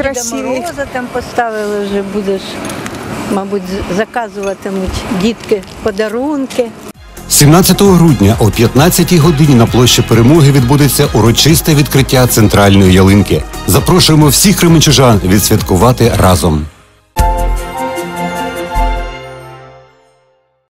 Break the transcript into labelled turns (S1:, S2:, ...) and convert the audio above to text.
S1: красиві.
S2: Діда Мороза там поставили вже, будеш, мабуть, заказуватимуть дітки подарунки.
S3: 17 грудня о 15-й годині на площі Перемоги відбудеться урочисте відкриття центральної ялинки. Запрошуємо всіх кременчужан відсвяткувати разом.